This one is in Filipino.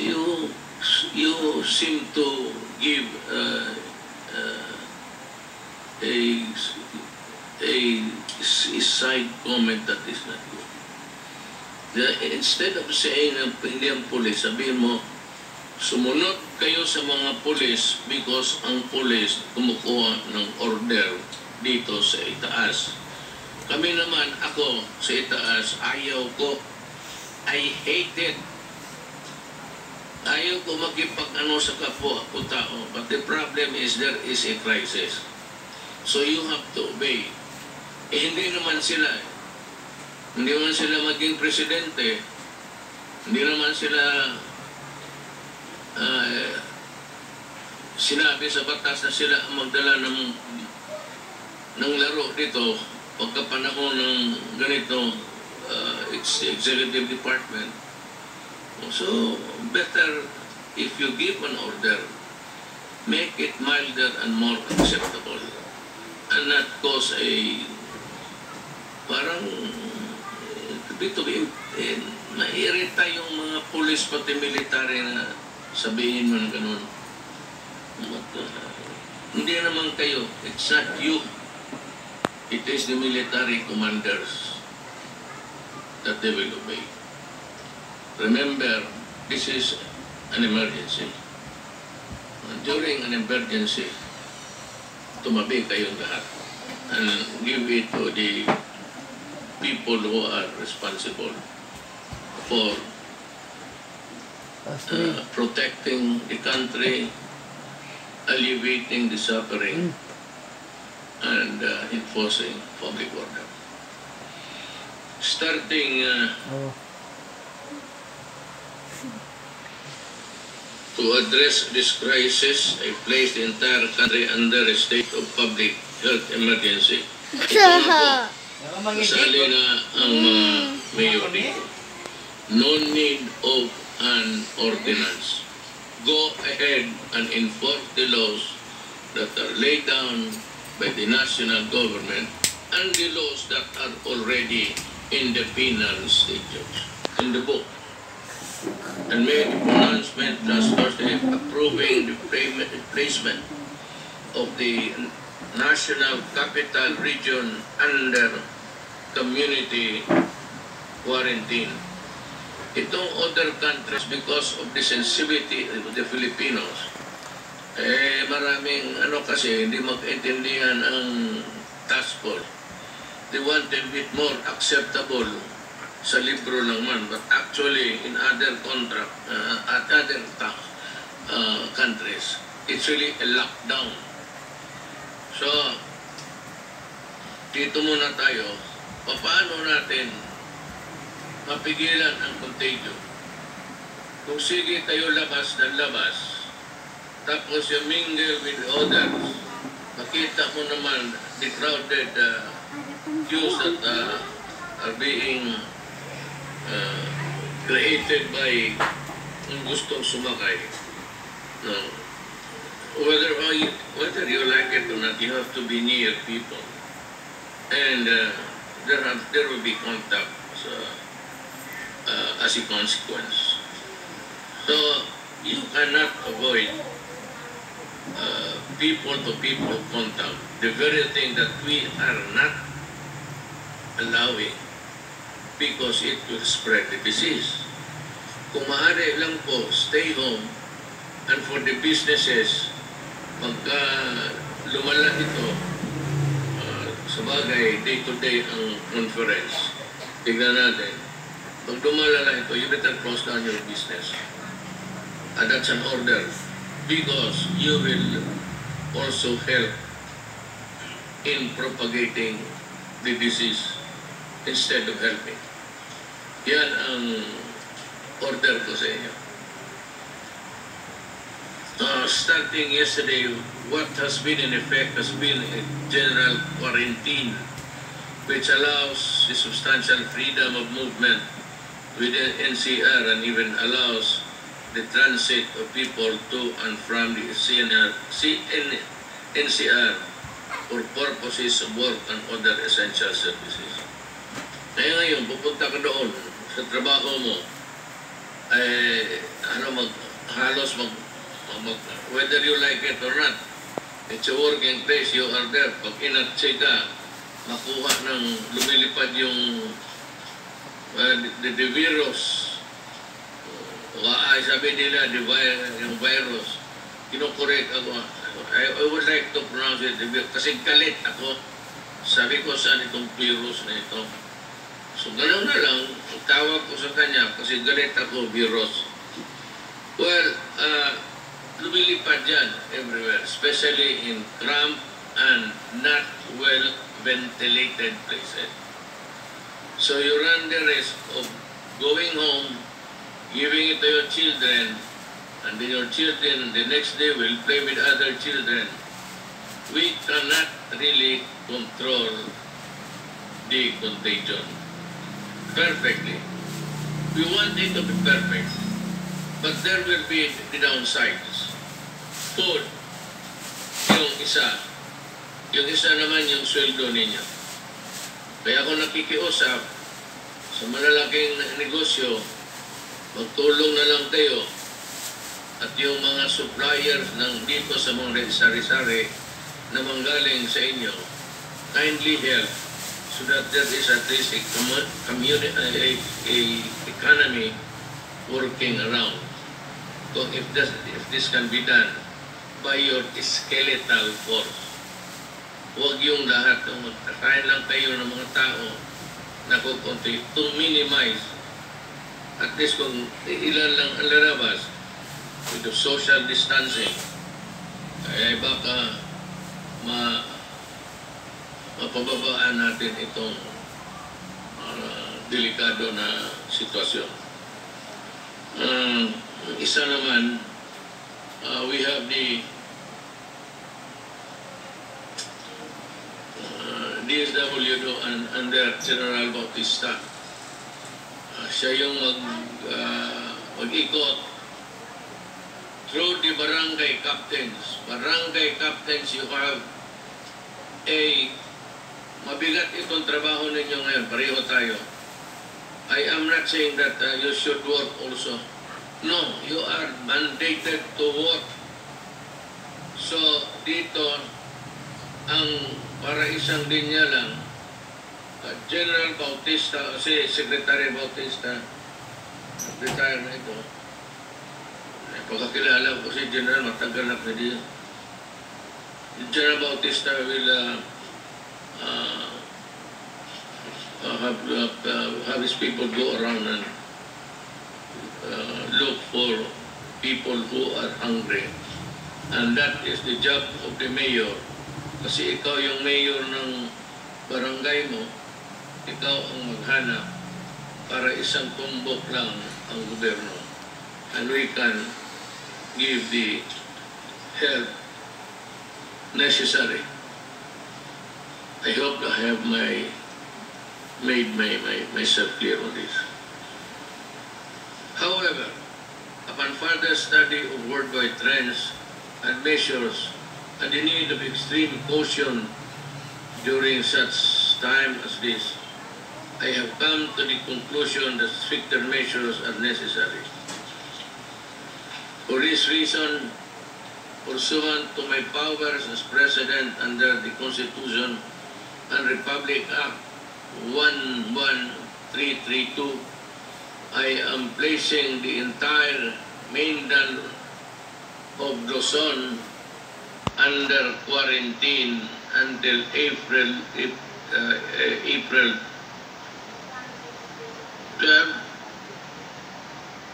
you seem to give a side comment that is not good. Instead of saying na hindi ang pulis, sabihin mo, sumunod kayo sa mga pulis because ang pulis kumukuha ng order dito sa itaas. Kami naman, ako sa itaas, ayaw ko. I hate it. Ayaw ko makipag-ano sa kapwa o tao. But the problem is there is a crisis. So you have to obey. Hindi naman sila. Hindi naman sila maging presidente. Hindi naman sila sinabi sa batas na sila ang magdala ng laro dito pagkapanahon ng ganito executive department. So better if you give an order, make it milder and more acceptable and not cause a parang mairita yung mga pulis pati military na sabihin mo na ganun. Hindi naman kayo. It's not you. It is the military commanders that they will obey. Remember, this is an emergency. During an emergency, tumabi kayong lahat and give it to the people who are responsible for protecting the country, alleviating the suffering, and enforcing public order. Starting to address this crisis, I placed the entire country under a state of public health emergency. Kasali na ang mayor dito. No need of an ordinance. Go ahead and enforce the laws that are laid down by the national government and the laws that are already in the penal statutes in the book. And made a pronouncement last Thursday approving the placement of the National Capital Region under community quarantine. Itong other countries, because of the sensitivity of the Filipinos, maraming kasi hindi mag-intindihan ang task force. They wanted a bit more acceptable sa libro lang man, but actually in other countries, it's really a lockdown. So, dito muna tayo, paano natin mapigilan ang contagion? Kung sige tayo labas ng labas, tapos you mingle with others, makita mo naman the crowded queues that are being created by ang gustong sumakay. No. Whether you like it or not, you have to be near people. And there will be contact as a consequence. So you cannot avoid people-to-people contact. The very thing that we are not allowing because it will spread the disease. Kung maaari lang po, stay home, and for the businesses, pagka lumala ito, sa bagay, day-to-day ang conference, tignan natin, pag lumalala ito, you better close down your business. And that's an order, because you will also help in propagating the disease instead of helping. Yan ang order ko sa inyo. Starting yesterday, what has been in effect has been a general quarantine, which allows the substantial freedom of movement within NCR and even allows the transit of people to and from the NCR for purposes of work and other essential services. Kaya ngayon, pupunta ka doon sa trabaho mo, halos whether you like it or not, it's a working place, you are there. Pag inatse ka, makuha ng lumilipad yung the virus, sabi nila, yung virus, kinokorek ako. I would like to pronounce it, kasi galit ako. Sabi ko, saan itong virus na ito? So, gano'n na lang, tawag ko sa kanya kasi galit ako, virus. Well, lumilipad yan everywhere, especially in cramped and not well-ventilated places. So, you run the risk of going home, giving it to your children, and then your children the next day will play with other children. We cannot really control the contagion perfectly. We want it to be perfect, but there will be the downsides. Food, yung isa naman yung sweldo ninyo. Kaya ako nakikiusap sa malalaking negosyo, magtulong na lang kayo at yung mga suppliers ng dito sa mga sari-sari na manggaling sa inyo, kindly help so that there is at least a economy working around. So if this can be done by your skeletal force, huwag yung lahat ng magkakain lang kayo ng mga tao na kukunti to minimize at least kung ilan lang ang lalabas with the social distancing, ay baka mapababaan natin itong delikado na sitwasyon. Isa naman, we have the DSWD under General Bautista. Siya yung mag-ikot through the barangay captains. Barangay captains, you have mabigat itong trabaho ninyo ngayon. Pareho tayo. I am not saying that you should work also. No, you are mandated to work. So, dito, ang para isang linya lang, General Bautista, si Secretary Bautista, retire na ito. Pagkakilala ko si General, matagal na pwede. General Bautista will have his people go around and look for people who are hungry. And that is the job of the mayor. Kasi ikaw yung mayor ng barangay mo, ikaw ang maghanap para isang tumbok lang ang gobyerno. And we can give the help necessary. I hope I have made myself clear on this. However, upon further study of worldwide trends and measures and the need of extreme caution during such time as this, I have come to the conclusion that stricter measures are necessary. For this reason, pursuant to my powers as President under the Constitution and Republic Act 11332, I am placing the entire mainland of Luzon under quarantine until April 12,